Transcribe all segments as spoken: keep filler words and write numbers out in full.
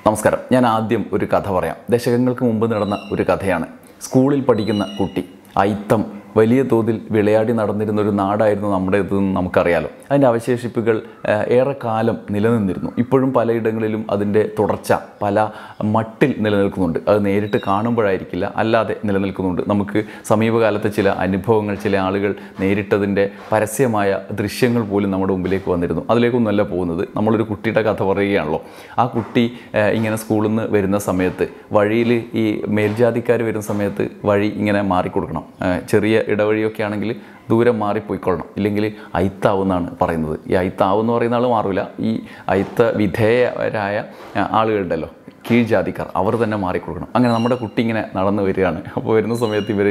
നമസ്കാരം. ഞാൻ ആദ്യം ഒരു കഥ പറയാം. ദശകങ്ങൾക്ക് മുമ്പ് നടന്ന ഒരു കഥയാണ്. സ്കൂളിൽ പഠിക്കുന്ന കുട്ടി അയിത്തം വലിയ തോതിൽ വിളയാടി നടന്നിരുന്നൊരു നാടായിരുന്നു നമ്മുടേതെന്ന് നമുക്കറിയാലോ. അതിൻ്റെ അവശേഷിപ്പുകൾ ഏറെക്കാലം നിലനിന്നിരുന്നു. ഇപ്പോഴും പലയിടങ്ങളിലും അതിൻ്റെ തുടർച്ച പല മട്ടിൽ നിലനിൽക്കുന്നുണ്ട്. അത് നേരിട്ട് കാണുമ്പോഴായിരിക്കില്ല, അല്ലാതെ നിലനിൽക്കുന്നുണ്ട്. നമുക്ക് സമീപകാലത്തെ ചില അനുഭവങ്ങൾ, ചില ആളുകൾ നേരിട്ടതിൻ്റെ പരസ്യമായ ദൃശ്യങ്ങൾ പോലും നമ്മുടെ മുമ്പിലേക്ക് വന്നിരുന്നു. അതിലേക്കൊന്നുമല്ല പോകുന്നത്. നമ്മളൊരു കുട്ടിയുടെ കഥ പറയുകയാണല്ലോ. ആ കുട്ടി ഇങ്ങനെ സ്കൂളിൽ നിന്ന് വരുന്ന സമയത്ത് വഴിയിൽ ഈ മേൽജാതിക്കാർ വരുന്ന സമയത്ത് വഴി ഇങ്ങനെ മാറിക്കൊടുക്കണം. ചെറിയ ഇടവഴിയൊക്കെ ആണെങ്കിൽ ദൂരം മാറിപ്പോയിക്കൊള്ളണം, ഇല്ലെങ്കിൽ അയിത്താവുമെന്നാണ് പറയുന്നത്. ഈ അയിത്താവെന്ന് പറയുന്ന ആൾ മാറില്ല. ഈ അയിത്ത വിധേയരായ ആളുകളുണ്ടല്ലോ, കീഴ്ജാതിക്കാർ, അവർ തന്നെ മാറിക്കൊടുക്കണം. അങ്ങനെ നമ്മുടെ കുട്ടി ഇങ്ങനെ നടന്നു വരികയാണ്. അപ്പോൾ വരുന്ന സമയത്ത് ഇവർ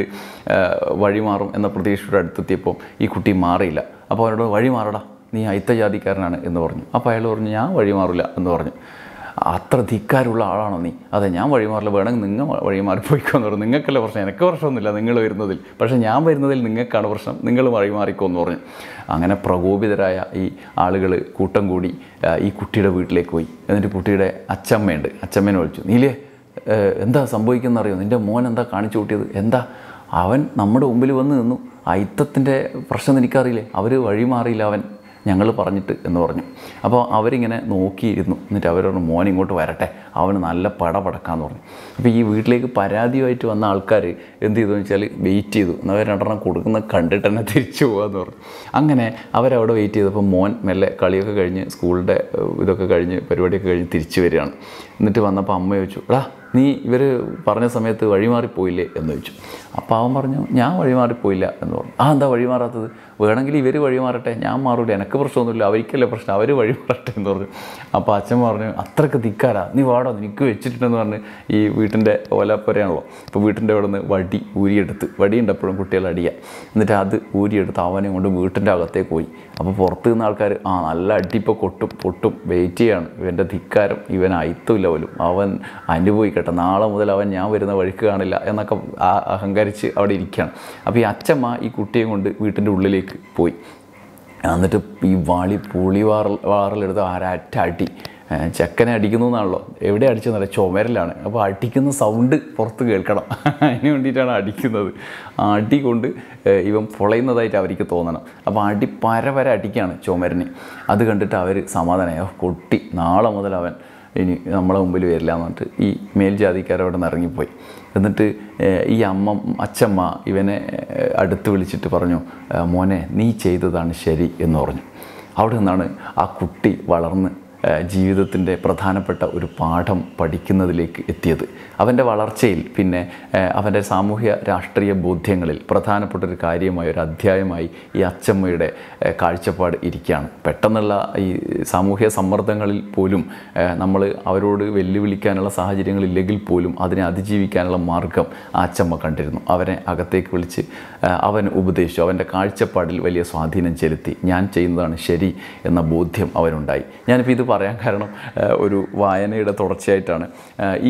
വഴി മാറും എന്ന പ്രതീക്ഷയുടെ അടുത്തെത്തിയപ്പോൾ ഈ കുട്ടി മാറിയില്ല. അപ്പോൾ അവരോട് വഴി മാറടാ, നീ അയിത്ത ജാതിക്കാരനാണ് എന്ന് പറഞ്ഞു. അപ്പോൾ അയാൾ പറഞ്ഞു ഞാൻ വഴി മാറില്ല എന്ന് പറഞ്ഞു. അത്ര ധിക്കാരുള്ള ആളാണോ നീ? അതെ, ഞാൻ വഴിമാറില്ല, വേണമെങ്കിൽ നിങ്ങൾ വഴിമാറിപ്പോയിക്കോന്ന് പറഞ്ഞു. നിങ്ങൾക്കല്ല പ്രശ്നം, എനിക്ക് പ്രശ്നമൊന്നുമില്ല നിങ്ങൾ വരുന്നതിൽ, പക്ഷേ ഞാൻ വരുന്നതിൽ നിങ്ങൾക്കാണ് പ്രശ്നം, നിങ്ങൾ വഴിമാറിക്കോന്ന് പറഞ്ഞു. അങ്ങനെ പ്രകോപിതരായ ഈ ആളുകൾ കൂട്ടം കൂടി ഈ കുട്ടിയുടെ വീട്ടിലേക്ക് പോയി. എന്നിട്ട് കുട്ടിയുടെ അച്ചമ്മയുണ്ട്, അച്ചമ്മേനെ വിളിച്ചു. നീലേ, എന്താ സംഭവിക്കുന്നറിയോ? നിൻ്റെ മോൻ എന്താ കാണിച്ചു കൂട്ടിയത്? എന്താ? അവൻ നമ്മുടെ മുമ്പിൽ വന്ന് നിന്നു. അയിത്തത്തിൻ്റെ പ്രശ്നം എനിക്കറിയില്ലേ, അവർ വഴിമാറിയില്ല അവൻ, ഞങ്ങൾ പറഞ്ഞിട്ട് എന്ന് പറഞ്ഞു. അപ്പോൾ അവരിങ്ങനെ നോക്കിയിരുന്നു. എന്നിട്ട് അവരോട് മോൻ ഇങ്ങോട്ട് വരട്ടെ, അവന് നല്ല പട പടക്കാന്ന് പറഞ്ഞു. അപ്പോൾ ഈ വീട്ടിലേക്ക് പരാതിയുമായിട്ട് വന്ന ആൾക്കാർ എന്ത് ചെയ്തു വെച്ചാൽ വെയിറ്റ് ചെയ്തു. അവർ രണ്ടെണ്ണം കൊടുക്കുന്നത് കണ്ടിട്ട് തന്നെ തിരിച്ചു പോകാമെന്ന് പറഞ്ഞു. അങ്ങനെ അവരവിടെ വെയിറ്റ് ചെയ്തപ്പോൾ മോൻ മെല്ലെ കളിയൊക്കെ കഴിഞ്ഞ് സ്കൂളിൻ്റെ ഇതൊക്കെ കഴിഞ്ഞ് പരിപാടിയൊക്കെ കഴിഞ്ഞ് തിരിച്ചു വരികയാണ്. എന്നിട്ട് വന്നപ്പോൾ അമ്മ ചോദിച്ചു, എടാ നീ ഇവർ പറഞ്ഞ സമയത്ത് വഴിമാറിപ്പോയില്ലേ എന്ന് ചോദിച്ചു. അപ്പോൾ അവൻ പറഞ്ഞു ഞാൻ വഴിമാറിപ്പോയില്ല എന്ന് പറഞ്ഞു. ആ എന്താ വഴിമാറാത്തത്? വേണമെങ്കിൽ ഇവർ വഴിമാറട്ടെ, ഞാൻ മാറൂല, എനിക്ക് പ്രശ്നമൊന്നുമില്ല, അവർക്കല്ലേ പ്രശ്നം, അവർ വഴിമാറട്ടെ എന്ന് പറഞ്ഞു. അപ്പോൾ അച്ഛൻ പറഞ്ഞു അത്രയ്ക്ക് ധിക്കാരാ, നീ വാടോ, നിനക്ക് വെച്ചിട്ടുണ്ടെന്ന് പറഞ്ഞ് ഈ വീട്ടിൻ്റെ ഓലപ്പുരയാണല്ലോ. അപ്പോൾ വീട്ടിൻ്റെ അവിടെ നിന്ന് വടി ഊരിയെടുത്ത്, വടിയുണ്ട് എപ്പോഴും കുട്ടികൾ അടിക്കുക, എന്നിട്ട് അത് ഊരിയെടുത്ത് അവനെ കൊണ്ട് വീട്ടിൻ്റെ അകത്തേക്ക് പോയി. അപ്പോൾ പുറത്ത് നിന്ന് ആൾക്കാർ ആ നല്ല അടിപ്പോൾ കൊട്ടും പൊട്ടും വെയിറ്റ് ചെയ്യാണ്. ഇവൻ്റെ ധിക്കാരം ഇവൻ അയിത്തമില്ല പോലും, അവൻ അനുഭവിക്കട്ടെ, നാളെ മുതൽ അവൻ ഞാൻ വരുന്ന വഴിക്ക് കാണില്ല എന്നൊക്കെ അഹങ്കരിച്ച് അവിടെ ഇരിക്കുകയാണ്. അപ്പോൾ ഈ അച്ഛമ്മ ഈ കുട്ടിയെ കൊണ്ട് വീട്ടിൻ്റെ ഉള്ളിലേക്ക് പോയി. എന്നിട്ട് ഈ വാളി പുളി വാറൽ വാറലെടുത്ത് ആരറ്റ അടി. ചെക്കനെ അടിക്കുന്നു എന്നാണല്ലോ, എവിടെ അടിച്ചെന്നല്ല, ചുമരിലാണ്. അപ്പോൾ അടിക്കുന്ന സൗണ്ട് പുറത്ത് കേൾക്കണം, അതിന് വേണ്ടിയിട്ടാണ് അടിക്കുന്നത്. അടി കൊണ്ട് ഇവൻ പൊളയുന്നതായിട്ട് അവർക്ക് തോന്നണം. അപ്പോൾ അടി പരവര അടിക്കുകയാണ് ചുമരിന്. അത് കണ്ടിട്ട് അവർ സമാധാനമായി, കൊട്ടി നാളെ മുതൽ അവൻ ഇനി നമ്മളെ മുമ്പിൽ വരില്ല എന്ന് പറഞ്ഞിട്ട് ഈ മേൽജാതിക്കാരവിടെ നിന്ന് ഇറങ്ങിപ്പോയി. എന്നിട്ട് ഈ അമ്മ അച്ഛമ്മ ഇവനെ അടുത്ത് വിളിച്ചിട്ട് പറഞ്ഞു, മോനെ നീ ചെയ്തതാണ് ശരി എന്ന് പറഞ്ഞു. അവിടെ നിന്നാണ് ആ കുട്ടി വളർന്ന് ജീവിതത്തിൻ്റെ പ്രധാനപ്പെട്ട ഒരു പാഠം പഠിക്കുന്നതിലേക്ക് എത്തിയത്. അവൻ്റെ വളർച്ചയിൽ പിന്നെ അവൻ്റെ സാമൂഹ്യ രാഷ്ട്രീയ ബോധ്യങ്ങളിൽ പ്രധാനപ്പെട്ട ഒരു കാര്യമായ ഒരു അധ്യായമായി ഈ അച്ചമ്മയുടെ കാഴ്ചപ്പാട് ഇരിക്കുകയാണ്. പെട്ടെന്നുള്ള ഈ സാമൂഹ്യ സമ്മർദ്ദങ്ങളിൽ പോലും നമ്മൾ അവരോട് വെല്ലുവിളിക്കാനുള്ള സാഹചര്യങ്ങളില്ലെങ്കിൽ പോലും അതിനെ അതിജീവിക്കാനുള്ള മാർഗം ആ അച്ചമ്മ കണ്ടിരുന്നു. അവനെ അകത്തേക്ക് വിളിച്ച് അവൻ ഉപദേശിച്ചു. അവൻ്റെ കാഴ്ചപ്പാടിൽ വലിയ സ്വാധീനം ചെലുത്തി. ഞാൻ ചെയ്യുന്നതാണ് ശരി എന്ന ബോധ്യം അവനുണ്ടായി. ഞാനിപ്പോൾ ഇത് പറയാൻ കാരണം ഒരു വായനയുടെ തുടർച്ചയായിട്ടാണ്. ഈ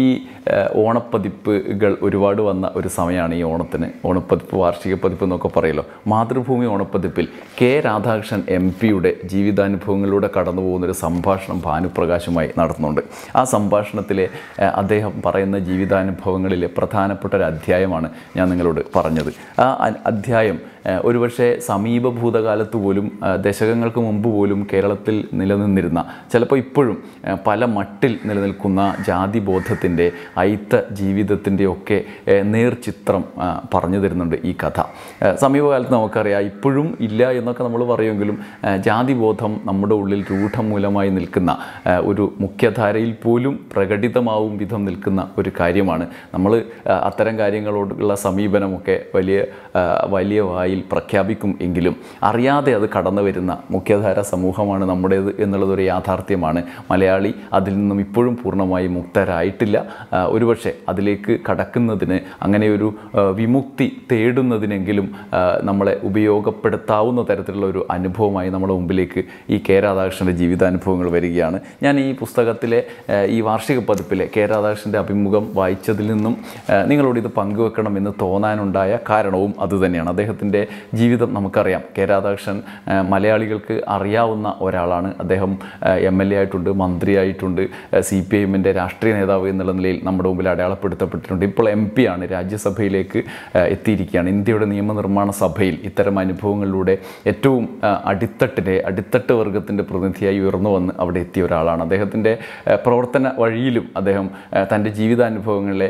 ഓണപ്പതിപ്പുകൾ ഒരുപാട് വന്ന ഒരു സമയമാണ് ഈ ഓണത്തിന്. ഓണപ്പതിപ്പ്, വാർഷിക പതിപ്പ് എന്നൊക്കെ പറയുമല്ലോ. മാതൃഭൂമി ഓണപ്പതിപ്പിൽ കെ രാധാകൃഷ്ണൻ എം പിയുടെ ജീവിതാനുഭവങ്ങളിലൂടെ കടന്നു പോകുന്നൊരു സംഭാഷണം ഭാനുപ്രകാശുമായി നടത്തുന്നുണ്ട്. ആ സംഭാഷണത്തിലെ അദ്ദേഹം പറയുന്ന ജീവിതാനുഭവങ്ങളിലെ പ്രധാനപ്പെട്ട ഒരു അധ്യായമാണ് ഞാൻ നിങ്ങളോട് പറഞ്ഞത്. ആ അധ്യായം ഒരുപക്ഷെ സമീപ ഭൂതകാലത്ത് പോലും ദശകങ്ങൾക്ക് മുമ്പ് പോലും കേരളത്തിൽ നിലനിന്നിരുന്ന, ചിലപ്പോൾ ഇപ്പോഴും പല മട്ടിൽ നിലനിൽക്കുന്ന ജാതിബോധത്തിൻ്റെ, അയിത്ത ജീവിതത്തിൻ്റെ ഒക്കെ നേർചിത്രം പറഞ്ഞു തരുന്നുണ്ട് ഈ കഥ. സമീപകാലത്ത് നമുക്കറിയാം, ഇപ്പോഴും ഇല്ല എന്നൊക്കെ നമ്മൾ പറയുമെങ്കിലും ജാതിബോധം നമ്മുടെ ഉള്ളിൽ രൂഢമൂലമായി നിൽക്കുന്ന ഒരു മുഖ്യധാരയിൽ പോലും പ്രകടിതമാവും വിധം നിൽക്കുന്ന ഒരു കാര്യമാണ്. നമ്മൾ അത്തരം കാര്യങ്ങളോടുള്ള സമീപനമൊക്കെ വലിയ വലിയ വായിൽ പ്രഖ്യാപിക്കും എങ്കിലും അറിയാതെ അത് കടന്നു വരുന്ന മുഖ്യധാര സമൂഹമാണ് നമ്മുടേത് എന്നുള്ളതൊരു യാഥാർത്ഥ്യമാണ്. മലയാളി അതിൽ നിന്നും ഇപ്പോഴും പൂർണ്ണമായി മുക്തരായിട്ടില്ല. ഒരുപക്ഷെ അതിലേക്ക് കടക്കുന്നതിന്, അങ്ങനെയൊരു വിമുക്തി തേടുന്നതിനെങ്കിലും നമ്മളെ ഉപയോഗപ്പെടുത്താവുന്ന തരത്തിലുള്ള ഒരു അനുഭവമായി നമ്മുടെ മുമ്പിലേക്ക് ഈ കെ രാധാകൃഷ്ണൻ്റെ ജീവിതാനുഭവങ്ങൾ വരികയാണ്. ഞാൻ ഈ പുസ്തകത്തിലെ ഈ വാർഷിക പതിപ്പിലെ കെ രാധാകൃഷ്ണൻ്റെ അഭിമുഖം വായിച്ചതിൽ നിന്നും നിങ്ങളോട് ഇത് പങ്കുവെക്കണമെന്ന് തോന്നാനുണ്ടായ കാരണവും അതുതന്നെയാണ്. അദ്ദേഹത്തിൻ്റെ ജീവിതം നമുക്കറിയാം. കെ രാധാകൃഷ്ണൻ മലയാളികൾക്ക് അറിയാവുന്ന ഒരാളാണ്. അദ്ദേഹം എം എൽ എ ആയിട്ടുണ്ട്, മന്ത്രിയായിട്ടുണ്ട്, സി പി ഐ എമ്മിൻ്റെ രാഷ്ട്രീയ നേതാവ് എന്നുള്ള നിലയിൽ നമ്മുടെ മുമ്പിൽ അടയാളപ്പെടുത്തപ്പെട്ടിട്ടുണ്ട്. ഇപ്പോൾ എം പി ആണ്, രാജ്യസഭയിലേക്ക് എത്തിയിരിക്കുകയാണ്. ഇന്ത്യയുടെ നിയമനിർമ്മാണ സഭയിൽ ഇത്തരം അനുഭവങ്ങളിലൂടെ ഏറ്റവും അടിത്തട്ടിലെ അടിത്തട്ട് വർഗത്തിൻ്റെ പ്രതിനിധിയായി ഉയർന്നു വന്ന് അവിടെ എത്തിയ ഒരാളാണ്. അദ്ദേഹത്തിൻ്റെ പ്രവർത്തന വഴിയിലും അദ്ദേഹം തൻ്റെ ജീവിതാനുഭവങ്ങളെ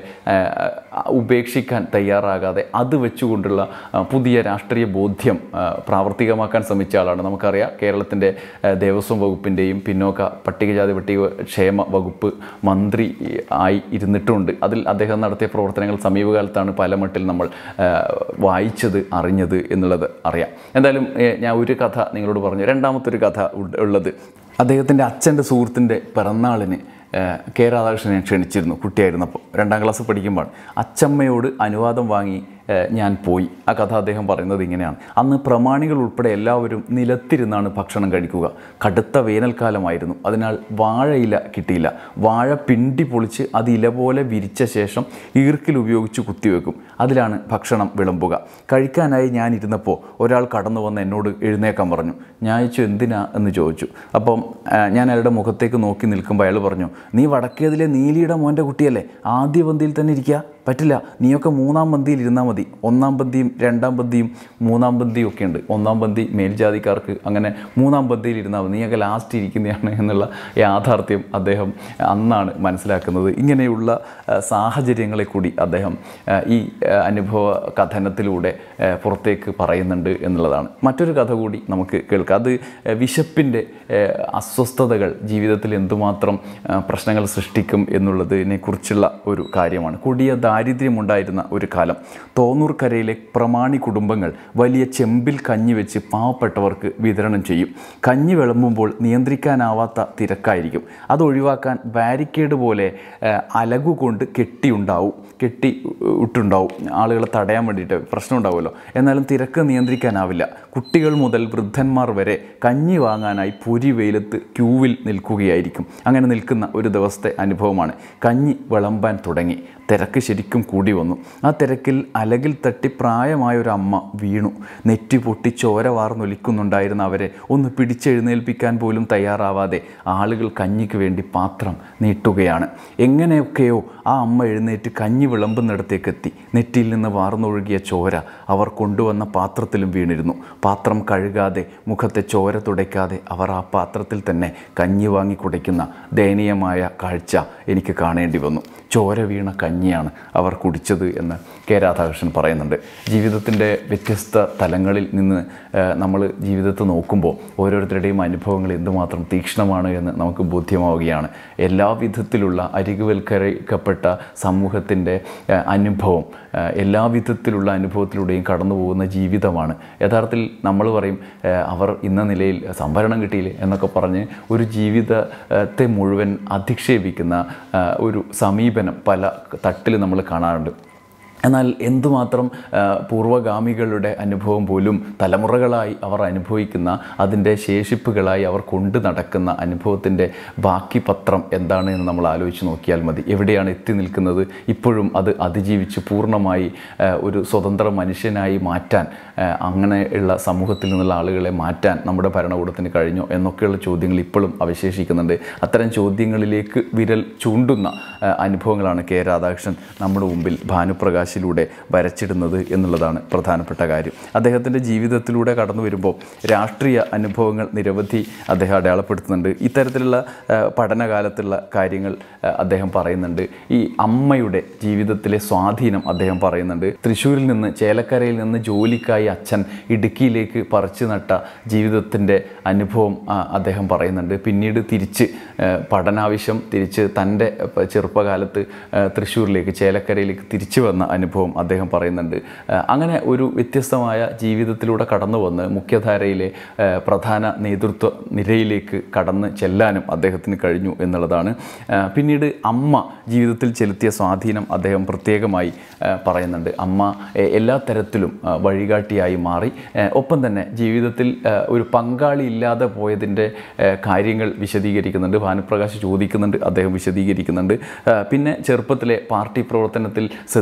ഉപേക്ഷിക്കാൻ തയ്യാറാകാതെ അത് വെച്ചുകൊണ്ടുള്ള പുതിയ രാഷ്ട്രീയ ബോധ്യം പ്രാവർത്തികമാക്കാൻ ശ്രമിച്ച ആളാണ്. നമുക്കറിയാം, കേരളത്തിൻ്റെ ദേവസ്വം വകുപ്പിൻ്റെയും പിന്നോക്ക പട്ടികജാതി പട്ടിക ക്ഷേമ വകുപ്പ് മന്ത്രി ആയി ഇരുന്നിട്ടുണ്ട്. അതിൽ അദ്ദേഹം നടത്തിയ പ്രവർത്തനങ്ങൾ സമീപകാലത്താണ് പല മട്ടിൽ നമ്മൾ വായിച്ചത്, അറിഞ്ഞത് എന്നുള്ളത് അറിയാം. എന്തായാലും ഞാൻ ഒരു കഥ നിങ്ങളോട് പറഞ്ഞു. രണ്ടാമത്തെ ഒരു കഥ ഉള്ളത്, അദ്ദേഹത്തിൻ്റെ അച്ഛൻ്റെ സുഹൃത്തിൻ്റെ പിറന്നാളിന് കെ രാധാകൃഷ്ണനെ ക്ഷണിച്ചിരുന്നു. കുട്ടിയായിരുന്നപ്പോൾ രണ്ടാം ക്ലാസ് പഠിക്കുമ്പോൾ അച്ചമ്മയോട് അനുവാദം വാങ്ങി ഞാൻ പോയി. ആ കഥ അദ്ദേഹം പറയുന്നത് ഇങ്ങനെയാണ്. അന്ന് പ്രമാണികൾ ഉൾപ്പെടെ എല്ലാവരും നിലത്തിരുന്നാണ് ഭക്ഷണം കഴിക്കുക. കടുത്ത വേനൽക്കാലമായിരുന്നു. അതിനാൽ വാഴയില കിട്ടിയില്ല. വാഴ പിണ്ടി പൊളിച്ച് അത് ഇല പോലെ വിരിച്ച ശേഷം ഈർക്കിൽ ഉപയോഗിച്ച് കുത്തിവെക്കും. അതിലാണ് ഭക്ഷണം വിളമ്പുക. കഴിക്കാനായി ഞാൻ ഇരുന്നപ്പോൾ ഒരാൾ കടന്നു വന്ന് എന്നോട് എഴുന്നേക്കാൻ പറഞ്ഞു. ഞാൻ അയച്ചു എന്തിനാ എന്ന് ചോദിച്ചു. അപ്പം ഞാൻ അയാളുടെ മുഖത്തേക്ക് നോക്കി നിൽക്കുമ്പോൾ അയാൾ പറഞ്ഞു, നീ വടക്കേതിലെ നീലിയുടെ മോൻ്റെ കുട്ടിയല്ലേ, ആദ്യ പന്തിയിൽ തന്നെ ഇരിക്കുക. പറ്റില്ല, നീയൊക്കെ മൂന്നാം പന്തിയിൽ ഇരുന്നാൽ മതി. ഒന്നാം പന്തിയും രണ്ടാം പന്തിയും മൂന്നാം പന്തിയും ഒക്കെ ഉണ്ട്. ഒന്നാം പന്തി മേൽജാതിക്കാർക്ക്, അങ്ങനെ മൂന്നാം പന്തിയിൽ ഇരുന്നാൽ മതി, നീയൊക്കെ ലാസ്റ്റ് ഇരിക്കുന്നതാണ് എന്നുള്ള യാഥാർത്ഥ്യം അദ്ദേഹം അന്നാണ് മനസ്സിലാക്കുന്നത്. ഇങ്ങനെയുള്ള സാഹചര്യങ്ങളെ കൂടി അദ്ദേഹം ഈ അനുഭവ കഥനത്തിലൂടെ പുറത്തേക്ക് പറയുന്നുണ്ട് എന്നുള്ളതാണ്. മറ്റൊരു കഥ കൂടി നമുക്ക് കേൾക്കാം. അത് വിശപ്പിൻ്റെ അസ്വസ്ഥതകൾ ജീവിതത്തിൽ എന്തുമാത്രം പ്രശ്നങ്ങൾ സൃഷ്ടിക്കും എന്നുള്ളതിനെ കുറിച്ചുള്ള ഒരു കാര്യമാണ്. കൊടിയ ദാരിദ്ര്യമുണ്ടായിരുന്ന ഒരു കാലം. തോന്നൂർക്കരയിലെ പ്രമാണി കുടുംബങ്ങൾ വലിയ ചെമ്പിൽ കഞ്ഞി വെച്ച് പാവപ്പെട്ടവർക്ക് വിതരണം ചെയ്യും. കഞ്ഞി വിളമ്പുമ്പോൾ നിയന്ത്രിക്കാനാവാത്ത തിരക്കായിരിക്കും. അത് ഒഴിവാക്കാൻ ബാരിക്കേഡ് പോലെ അലകുകൊണ്ട് കെട്ടിയുണ്ടാവും കെട്ടി ഇട്ടുണ്ടാവും ആളുകളെ തടയാൻ വേണ്ടിയിട്ട്. പ്രശ്നം ഉണ്ടാവുമല്ലോ. എന്നാലും തിരക്ക് നിയന്ത്രിക്കാനാവില്ല. കുട്ടികൾ മുതൽ വൃദ്ധന്മാർ വരെ കഞ്ഞി വാങ്ങാനായി പൊരി വെയിലത്ത് ക്യൂവിൽ നിൽക്കുകയായിരിക്കും. അങ്ങനെ നിൽക്കുന്ന ഒരു ദിവസത്തെ അനുഭവമാണ്. കഞ്ഞി വിളമ്പാൻ തുടങ്ങി. തിരക്ക് ശരിക്കും കൂടി വന്നു. ആ തിരക്കിൽ അലകിൽ തട്ടി പ്രായമായൊരു അമ്മ വീണു. നെറ്റി പൊട്ടി ചോര വാർന്നൊലിക്കുന്നുണ്ടായിരുന്ന അവരെ ഒന്ന് പിടിച്ചെഴുന്നേൽപ്പിക്കാൻ പോലും തയ്യാറാവാതെ ആളുകൾ കഞ്ഞിക്ക് വേണ്ടി പാത്രം നീട്ടുകയാണ്. എങ്ങനെയൊക്കെയോ ആ അമ്മ എഴുന്നേറ്റ് കഞ്ഞി വിളമ്പുന്നിടത്തേക്കെത്തി. നെറ്റിയിൽ നിന്ന് വാർന്നൊഴുകിയ ചോര അവർ കൊണ്ടുവന്ന പാത്രത്തിലും വീണിരുന്നു. പാത്രം കഴുകാതെ, മുഖത്തെ ചോര തുടയ്ക്കാതെ അവർ ആ പാത്രത്തിൽ തന്നെ കഞ്ഞി വാങ്ങി കുടിക്കുന്ന ദയനീയമായ കാഴ്ച എനിക്ക് കാണേണ്ടി വന്നു. ചോര വീണ കഞ്ഞിയാണ് അവർ കുടിച്ചത് എന്ന് കെ രാധാകൃഷ്ണൻ പറയുന്നുണ്ട്. ജീവിതത്തിൻ്റെ വ്യത്യസ്ത തലങ്ങളിൽ നിന്ന് നമ്മൾ ജീവിതത്തെ നോക്കുമ്പോൾ ഓരോരുത്തരുടെയും അനുഭവങ്ങൾ എന്തുമാത്രം തീക്ഷ്ണമാണ് എന്ന് നമുക്ക് ബോധ്യമാവുകയാണ്. എല്ലാ വിധത്തിലുള്ള അരികുവൽക്കരിക്കപ്പെട്ട സമൂഹത്തിൻ്റെ അനുഭവം, എല്ലാ വിധത്തിലുള്ള അനുഭവത്തിലൂടെയും കടന്നു പോകുന്ന ജീവിതമാണ്. യഥാർത്ഥത്തിൽ നമ്മൾ പറയും അവർ ഇന്ന നിലയിൽ സംവരണം കിട്ടിയില്ലേ എന്നൊക്കെ പറഞ്ഞ് ഒരു ജീവിതത്തെ മുഴുവൻ അധിക്ഷേപിക്കുന്ന ഒരു സമീപനം പല തട്ടിൽ നമ്മൾ കാണാറുണ്ട്. എന്നാൽ എന്തുമാത്രം പൂർവ്വഗാമികളുടെ അനുഭവം പോലും തലമുറകളായി അവർ അനുഭവിക്കുന്ന, അതിൻ്റെ ശേഷിപ്പുകളായി അവർ കൊണ്ടു നടക്കുന്ന അനുഭവത്തിൻ്റെ ബാക്കി പത്രം എന്താണ് എന്ന് നമ്മൾ ആലോചിച്ച് നോക്കിയാൽ മതി. എവിടെയാണ് എത്തി നിൽക്കുന്നത്? ഇപ്പോഴും അത് അതിജീവിച്ച് പൂർണ്ണമായി ഒരു സ്വതന്ത്ര മനുഷ്യനായി മാറ്റാൻ, അങ്ങനെയുള്ള സമൂഹത്തിൽ നിന്നുള്ള ആളുകളെ മാറ്റാൻ നമ്മുടെ ഭരണകൂടത്തിന് കഴിഞ്ഞോ എന്നൊക്കെയുള്ള ചോദ്യങ്ങൾ ഇപ്പോഴും അവശേഷിക്കുന്നുണ്ട്. അത്തരം ചോദ്യങ്ങളിലേക്ക് വിരൽ ചൂണ്ടുന്ന അനുഭവങ്ങളാണ് കെ രാധാകൃഷ്ണൻ നമ്മുടെ മുമ്പിൽ ഭാനുപ്രകാശ് ിലൂടെ വരച്ചിടുന്നത് എന്നുള്ളതാണ് പ്രധാനപ്പെട്ട കാര്യം. അദ്ദേഹത്തിൻ്റെ ജീവിതത്തിലൂടെ കടന്നു വരുമ്പോൾ രാഷ്ട്രീയ അനുഭവങ്ങൾ നിരവധി അദ്ദേഹം അടയാളപ്പെടുത്തുന്നുണ്ട്. ഇത്തരത്തിലുള്ള പഠനകാലത്തുള്ള കാര്യങ്ങൾ അദ്ദേഹം പറയുന്നുണ്ട്. ഈ അമ്മയുടെ ജീവിതത്തിലെ സ്വാധീനം അദ്ദേഹം പറയുന്നുണ്ട്. തൃശ്ശൂരിൽ നിന്ന്, ചേലക്കരയിൽ നിന്ന് ജോലിക്കായി അച്ഛൻ ഇടുക്കിയിലേക്ക് പറിച്ചു നട്ട ജീവിതത്തിൻ്റെ അനുഭവം അദ്ദേഹം പറയുന്നുണ്ട്. പിന്നീട് തിരിച്ച് പഠനാവശ്യം തിരിച്ച് തൻ്റെ ചെറുപ്പകാലത്ത് തൃശ്ശൂരിലേക്ക്, ചേലക്കരയിലേക്ക് തിരിച്ചു വന്ന അനുഭവം അദ്ദേഹം പറയുന്നുണ്ട്. അങ്ങനെ ഒരു വ്യത്യസ്തമായ ജീവിതത്തിലൂടെ കടന്നു വന്ന് മുഖ്യധാരയിലെ പ്രധാന നേതൃത്വ നിരയിലേക്ക് കടന്ന് ചെല്ലാനും അദ്ദേഹത്തിന് കഴിഞ്ഞു എന്നുള്ളതാണ്. പിന്നീട് അമ്മ ജീവിതത്തിൽ ചെലുത്തിയ സ്വാധീനം അദ്ദേഹം പ്രത്യേകമായി പറയുന്നുണ്ട്. അമ്മ എല്ലാ തരത്തിലും വഴികാട്ടിയായി മാറി. ഒപ്പം തന്നെ ജീവിതത്തിൽ ഒരു പങ്കാളി ഇല്ലാതെ പോയതിൻ്റെ കാര്യങ്ങൾ വിശദീകരിക്കുന്നുണ്ട്. ഭാനുപ്രകാശ് ചോദിക്കുന്നുണ്ട്, അദ്ദേഹം വിശദീകരിക്കുന്നുണ്ട്. പിന്നെ ചെറുപ്പത്തിലെ പാർട്ടി പ്രവർത്തനത്തിൽ ശ്രദ്ധിച്ചതിൻ്റെ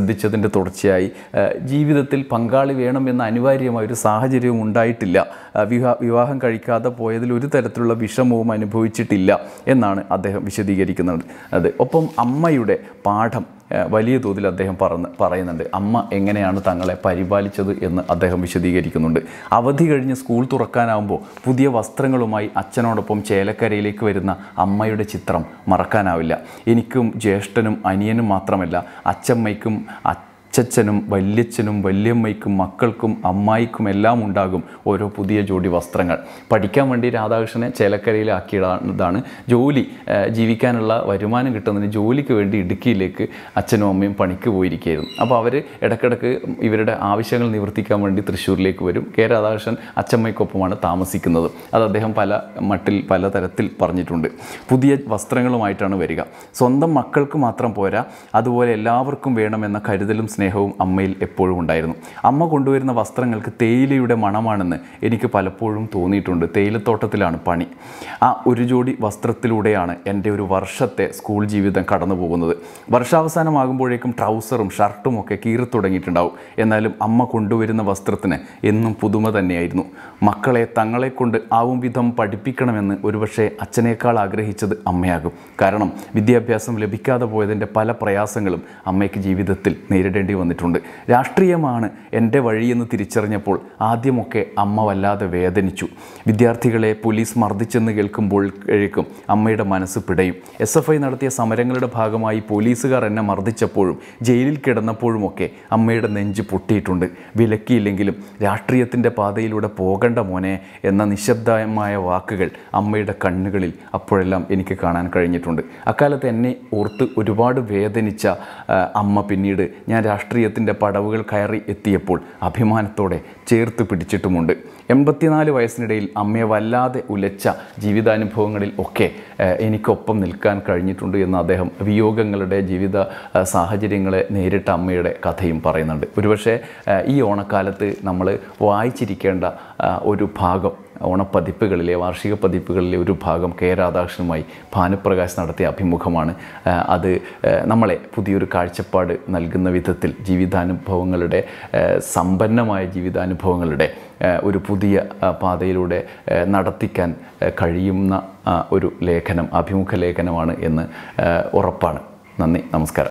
അതിൻ്റെ തുടർച്ചയായി ജീവിതത്തിൽ പങ്കാളി വേണമെന്ന അനിവാര്യമായ ഒരു സാഹചര്യവും ഉണ്ടായിട്ടില്ല. വിവാഹ വിവാഹം കഴിക്കാതെ പോയതിൽ ഒരു തരത്തിലുള്ള വിഷമവും അനുഭവിച്ചിട്ടില്ല എന്നാണ് അദ്ദേഹം വിശദീകരിക്കുന്നത്. അത് ഒപ്പം അമ്മയുടെ പാഠം വലിയ തോതിൽ അദ്ദേഹം പറഞ്ഞ് പറയുന്നുണ്ട്. അമ്മ എങ്ങനെയാണ് തങ്ങളെ പരിപാലിച്ചത് എന്ന് അദ്ദേഹം വിശദീകരിക്കുന്നുണ്ട്. അവധി കഴിഞ്ഞ് സ്കൂൾ തുറക്കാനാവുമ്പോൾ പുതിയ വസ്ത്രങ്ങളുമായി അച്ഛനോടൊപ്പം ചേലക്കരയിലേക്ക് വരുന്ന അമ്മയുടെ ചിത്രം മറക്കാനാവില്ല. എനിക്കും ജ്യേഷ്ഠനും അനിയനും മാത്രമല്ല, അച്ചമ്മയ്ക്കും അച്ചച്ചനും വല്യച്ഛനും വല്യമ്മയ്ക്കും മക്കൾക്കും അമ്മായിക്കും എല്ലാം ഉണ്ടാകും ഓരോ പുതിയ ജോഡി വസ്ത്രങ്ങൾ. പഠിക്കാൻ വേണ്ടി രാധാകൃഷ്ണനെ ചേലക്കരയിലാക്കിയതാണ്. ജോലി ജീവിക്കാനുള്ള വരുമാനം കിട്ടുന്നതിന് ജോലിക്ക് വേണ്ടി ഇടുക്കിയിലേക്ക് അച്ഛനും അമ്മയും പണിക്ക് പോയിരിക്കുകയായിരുന്നു. അപ്പോൾ അവർ ഇടയ്ക്കിടയ്ക്ക് ഇവരുടെ ആവശ്യങ്ങൾ നിവർത്തിക്കാൻ വേണ്ടി തൃശ്ശൂരിലേക്ക് വരും. കെ രാധാകൃഷ്ണൻ അച്ചമ്മയ്ക്കൊപ്പമാണ് താമസിക്കുന്നത്. അത് അദ്ദേഹം പല മട്ടിൽ പലതരത്തിൽ പറഞ്ഞിട്ടുണ്ട്. പുതിയ വസ്ത്രങ്ങളുമായിട്ടാണ് വരിക. സ്വന്തം മക്കൾക്ക് മാത്രം പോരാ, അതുപോലെ എല്ലാവർക്കും വേണമെന്ന കരുതലും സ്നേഹവും അമ്മയിൽ എപ്പോഴും ഉണ്ടായിരുന്നു. അമ്മ കൊണ്ടുവരുന്ന വസ്ത്രങ്ങൾക്ക് തേയിലയുടെ മണമാണെന്ന് എനിക്ക് പലപ്പോഴും തോന്നിയിട്ടുണ്ട്. തേയിലത്തോട്ടത്തിലാണ് പണി. ആ ഒരു ജോഡി വസ്ത്രത്തിലൂടെയാണ് എൻ്റെ ഒരു വർഷത്തെ സ്കൂൾ ജീവിതം കടന്നു പോകുന്നത്. വർഷാവസാനമാകുമ്പോഴേക്കും ട്രൗസറും ഷർട്ടും ഒക്കെ കീറി തുടങ്ങിയിട്ടുണ്ടാവും. എന്നാലും അമ്മ കൊണ്ടുവരുന്ന വസ്ത്രത്തിന് എന്നും പുതുമ തന്നെയായിരുന്നു. മക്കളെ തങ്ങളെ കൊണ്ട് ആവും വിധം പഠിപ്പിക്കണമെന്ന് ഒരുപക്ഷെ അച്ഛനേക്കാൾ ആഗ്രഹിച്ചത് അമ്മയാകും. കാരണം വിദ്യാഭ്യാസം ലഭിക്കാതെ പോയതിൻ്റെ പല പ്രയാസങ്ങളും അമ്മയ്ക്ക് ജീവിതത്തിൽ നേരിടേണ്ടി വന്നിട്ടുണ്ട്. രാഷ്ട്രീയമാണ് എൻ്റെ വഴിയെന്ന് തിരിച്ചറിഞ്ഞപ്പോൾ ആദ്യമൊക്കെ അമ്മ വല്ലാതെ വേദനിച്ചു. വിദ്യാർത്ഥികളെ പോലീസ് മർദ്ദിച്ചെന്ന് കേൾക്കുമ്പോഴേക്കും അമ്മയുടെ മനസ്സ് പിടയും. എസ് എഫ് ഐ നടത്തിയ സമരങ്ങളുടെ ഭാഗമായി പോലീസുകാർ എന്നെ മർദ്ദിച്ചപ്പോഴും ജയിലിൽ കിടന്നപ്പോഴുമൊക്കെ അമ്മയുടെ നെഞ്ച് പൊട്ടിയിട്ടുണ്ട്. വിലക്കിയില്ലെങ്കിലും രാഷ്ട്രീയത്തിൻ്റെ പാതയിലൂടെ പോകേണ്ട മോനെ എന്ന നിശബ്ദമായ വാക്കുകൾ അമ്മയുടെ കണ്ണുകളിൽ അപ്പോഴെല്ലാം എനിക്ക് കാണാൻ കഴിഞ്ഞിട്ടുണ്ട്. അക്കാലത്ത് എന്നെ ഓർത്ത് ഒരുപാട് വേദനിച്ച അമ്മ പിന്നീട് ഞാൻ രാഷ്ട്രീയത്തിൻ്റെ പടവുകൾ കയറി എത്തിയപ്പോൾ അഭിമാനത്തോടെ ചേർത്ത് പിടിച്ചിട്ടുമുണ്ട്. എൺപത്തിനാല് വയസ്സിനിടയിൽ അമ്മയെ വല്ലാതെ ഉലച്ച ജീവിതാനുഭവങ്ങളിൽ ഒക്കെ എനിക്കൊപ്പം നിൽക്കാൻ കഴിഞ്ഞിട്ടുണ്ട് എന്ന് അദ്ദേഹം വിയോഗങ്ങളുടെ ജീവിത സാഹചര്യങ്ങളെ നേരിട്ട അമ്മയുടെ കഥയും പറയുന്നുണ്ട്. ഒരുപക്ഷെ ഈ ഓണക്കാലത്ത് നമ്മൾ വായിച്ചിരിക്കേണ്ട ഒരു ഭാഗം, ഓണപ്പതിപ്പുകളിലെ വാർഷിക പതിപ്പുകളിലെ ഒരു ഭാഗം കെ രാധാകൃഷ്ണനുമായി ഭാനുപ്രകാശ് നടത്തിയ അഭിമുഖമാണ്. അത് നമ്മളെ പുതിയൊരു കാഴ്ചപ്പാട് നൽകുന്ന വിധത്തിൽ ജീവിതാനുഭവങ്ങളുടെ സമ്പന്നമായ ജീവിതാനുഭവങ്ങളുടെ ഒരു പുതിയ പാതയിലൂടെ നടത്തിക്കാൻ കഴിയുന്ന ഒരു ലേഖനം, അഭിമുഖ ലേഖനമാണ് എന്ന് ഉറപ്പാണ്. നന്ദി, നമസ്കാരം.